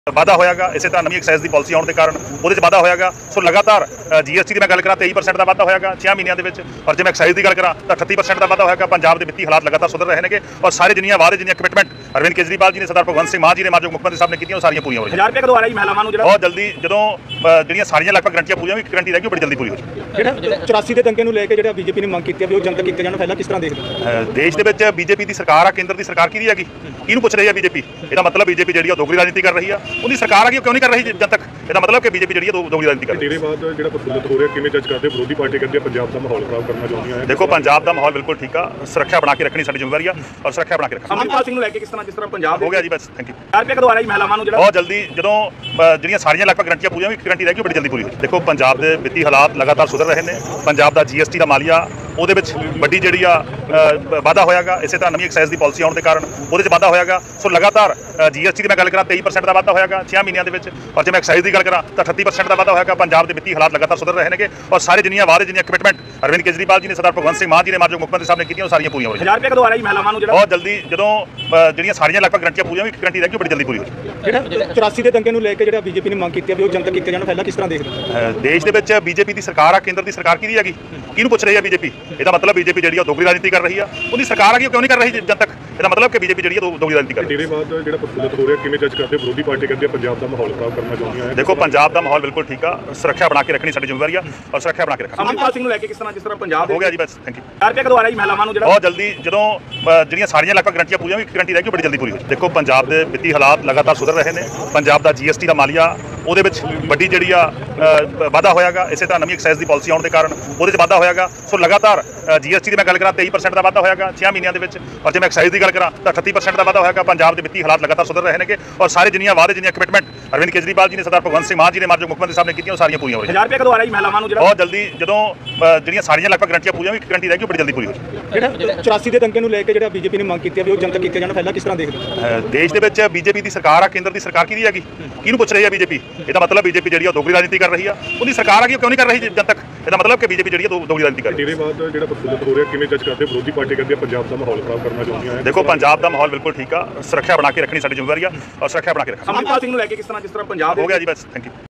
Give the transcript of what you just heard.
वाधा होएगा। इस तरह नवी एक्साइज की पॉलिसी आने के कारण वो वाधा होएगा। सो लगातार GST की मैं गल करा 23% का वाधा होएगा 6 महीनों के। और जो मैं एक्साइज की गल करा तो 38% का वाधा होएगा। पंजाब के वित्तीय हालात लगातार सुधर रहे हैं और सारे जिन्नियां वादे जिन्नियां कमिटमेंट अरविंद केजरीवाल जी ने, सरदार भगवंत सिंह मान जी ने, मानयोग मुख्यमंत्री साहब ने की, सारियां पूरी हो रही हैं। बहुत जल्दी जो जिहड़ियां सारियां लगभग गारंटियां पूरी होगी, गारंटी रह गई बड़ी जल्दी पूरी हो जाएगी। 84 के दंगे लेके जो बीजेपी ने मंग की भी जनतक किए जाने पहला किस तरह देखते देश के बीजेपी की सरकार आ, केंद्र की सरकार की हैगी, किहनूं पुछ रही है बीजेपी? इसका मतलब बीजेपी जी दोगली राजनीति कर रही है। उनकी सरकार आ क्यों नहीं कर रही जनतक? इसका मतलब कि बीजेपी जी दोगली राजनीति कर रही है। देखो पंजाब का माहौल बिल्कुल ठीक है। सुरक्षा बना के रखनी साडी जिम्मेवारी है और सुरक्षा बना के रखना हो गया जी। बस थैंक यू। बहुत जल्दी जो जिहड़ियां सारियां लगभग गारंटियां पूरी होगी, गारंटी रह गई बड़ी जल्दी पूरी हो जाएगी। देखो पंजाब के वित्तीय हालात लगातार सुधर रहे हैं। पंजाब का GST का मालिया ਉਹਦੇ ਵਿੱਚ ਵੱਡੀ ਜਿਹੜੀ ਆ ਵਾਧਾ ਹੋਏਗਾ। ਇਸੇ ਤਰ੍ਹਾਂ ਨਵੀਂ ਐਕਸਾਈਜ਼ ਦੀ ਪਾਲਿਸੀ ਆਉਣ ਦੇ ਕਾਰਨ ਉਹਦੇ 'ਚ ਵਾਧਾ ਹੋਏਗਾ। ਸੋ ਲਗਾਤਾਰ GST ਦੀ ਮੈਂ ਗੱਲ ਕਰਾਂ 23% ਦਾ ਵਾਧਾ ਹੋਏਗਾ 6 ਮਹੀਨਿਆਂ ਦੇ ਵਿੱਚ। ਔਰ ਜੇ ਮੈਂ ਐਕਸਾਈਜ਼ ਦੀ ਗੱਲ ਕਰਾਂ ਤਾਂ 38% ਦਾ ਵਾਧਾ ਹੋਏਗਾ। ਪੰਜਾਬ ਦੇ ਵਿੱਤੀ ਹਾਲਾਤ ਲਗਾਤਾਰ ਸੁਧਰ ਰਹੇ ਨੇ ਔਰ ਸਾਰੇ ਜਿੰਨੀਆਂ ਵਾਅਦੇ ਜਿੰਨੀਆਂ ਕਮਿਟਮੈਂਟ ਅਰਵਿੰਦ ਕੇਜਰੀਵਾਲ ਜੀ ਨੇ, ਸਰਦਾਰ ਭਗਵੰਤ ਸਿੰਘ ਮਾਨ ਜੀ ਨੇ, ਮਾਨਯੋਗ ਮੁੱਖ ਮੰਤਰੀ ਸਾਹਿਬ ਨੇ ਕੀਤੀਆਂ, ਸਾਰੀਆਂ ਪੂਰੀਆਂ ਹੋ ਰਹੀਆਂ। ਬਹੁਤ ਜਲਦੀ ਜਦੋਂ ਜਿਹੜੀਆਂ ਸਾਰੀਆਂ ਲਗਭਗ ਗਾਰੰਟੀਆਂ ਪੂਰੀਆਂ ਹੋਗੀ, ਗਾਰੰਟੀ ਰਹਿ ਗਈ ਬੜੀ ਜਲਦੀ ਪੂਰੀ ਹੋ ਜਾਏਗੀ। 84 ਦੇ ਦੰਗੇ ਨੂੰ ਲੈ ਕੇ ਜਿਹੜਾ ਬੀਜੇਪੀ ਨੇ ਮੰਗ ਕੀਤੀ ਵੀ ਉਹ ਜਨਤਕ ਕੀਤੇ ਜਾਣ ਪਹਿਲਾਂ ਕਿਸ ਤਰ੍ਹਾਂ ਦੇਖਦੇ ਦੇਸ਼ ਦੇ ਵਿੱਚ BJP ਦੀ ਸਰਕਾਰ ਆ, ਕੇਂਦਰ ਦੀ ਸਰਕਾਰ ਕੀ ਹੈਗੀ, ਕਿਹਨੂੰ ਪੁੱਛ ਰਹੀ ਹੈ बीजेपी? ਇਹਦਾ मतलब बीजेपी जी दोगली राजनीति कर रही है। उनकी सरकार आ क्यों नहीं कर रही जनतक? इसका मतलब कि बीजेपी जी दोगली राजनीति कर रही है। देखो पंजाब का माहौल बिल्कुल ठीक है। सुरक्षा बना के रखनी साडी जिम्मेवारी है और सुरक्षा बना के रखना हो गया जी। बस थैंक यू। बहुत जल्दी जो जिहड़ियां सारियां लगभग गारंटियां पूरी होगी, गारंटी रह गई बड़ी जल्दी पूरी हो जाएगी। देखो पंजाब के वित्तीय हालात लगातार सुधर रहे हैं। पंजाब का GST का मालिया ਉਹਦੇ ਵਿੱਚ ਵੱਡੀ ਜਿਹੜੀ ਆ ਵਾਧਾ ਹੋਏਗਾ। ਇਸੇ ਤਰ੍ਹਾਂ ਨਵੀਂ ਐਕਸਾਈਜ਼ ਦੀ ਪਾਲਿਸੀ ਆਉਣ ਦੇ ਕਾਰਨ ਉਹਦੇ 'ਚ ਵਾਧਾ ਹੋਏਗਾ। ਸੋ ਲਗਾਤਾਰ GST ਦੀ ਮੈਂ ਗੱਲ ਕਰਾਂ 23% ਦਾ ਵਾਧਾ ਹੋਏਗਾ 6 ਮਹੀਨਿਆਂ ਦੇ ਵਿੱਚ। ਔਰ ਜੇ ਮੈਂ ਐਕਸਾਈਜ਼ ਦੀ ਗੱਲ ਕਰਾਂ ਤਾਂ 38% ਦਾ ਵਾਧਾ ਹੋਏਗਾ। ਪੰਜਾਬ ਦੇ ਵਿੱਤੀ ਹਾਲਾਤ ਲਗਾਤਾਰ ਸੁਧਰ ਰਹੇ ਨੇ ਔਰ ਸਾਰੇ ਜਿੰਨੀਆਂ ਵਾਅਦੇ ਜਿੰਨੀਆਂ ਕਮਿਟਮੈਂਟ ਅਰਵਿੰਦ ਕੇਜਰੀਵਾਲ ਜੀ ਨੇ, ਸਰਦਾਰ ਭਗਵੰਤ ਸਿੰਘ ਮਾਨ ਜੀ ਨੇ, ਮਾਨਯੋਗ ਮੁੱਖ ਮੰਤਰੀ ਸਾਹਿਬ ਨੇ ਕੀਤੀਆਂ, ਸਾਰੀਆਂ ਪੂਰੀਆਂ ਹੋ ਰਹੀਆਂ। ਬਹੁਤ ਜਲਦੀ ਜਦੋਂ ਜਿਹੜੀਆਂ ਸਾਰੀਆਂ ਲਗਭਗ ਗਾਰੰਟੀਆਂ ਪੂਰੀਆਂ ਹੋਗੀ, ਗਾਰੰਟੀ ਰਹਿ ਗਈ ਬੜੀ ਜਲਦੀ ਪੂਰੀ ਹੋ ਜਾਏਗੀ। 84 ਦੇ ਦੰਗੇ ਨੂੰ ਲੈ ਕੇ ਜਿਹੜਾ ਬੀਜੇਪੀ ਨੇ ਮੰਗ ਕੀਤੀ ਵੀ ਉਹ ਜਨਤਕ ਕੀਤੇ ਜਾਣ ਪਹਿਲਾਂ ਕਿਸ ਤਰ੍ਹਾਂ ਦੇਖਦੇ ਦੇਸ਼ ਦੇ ਵਿੱਚ BJP ਦੀ ਸਰਕਾਰ ਆ, ਕੇਂਦਰ ਦੀ ਸਰਕਾਰ ਕੀ ਹੈਗੀ, ਕਿਹਨੂੰ ਪੁੱਛ ਰਹੀ ਹੈ BJP? ਇਹਦਾ मतलब बीजेपी जी दोगली राजनीति कर रही है। उनकी सरकार आ क्यों नहीं कर रही जनतक? इसका मतलब कि बीजेपी जी दोगली राजनीति कर रही है। देखो पंजाब का माहौल बिल्कुल ठीक है। सुरक्षा बना के रखनी साडी जिम्मेवारी है और सुरक्षा बना के रखना हो गया जी। बस थैंक यू।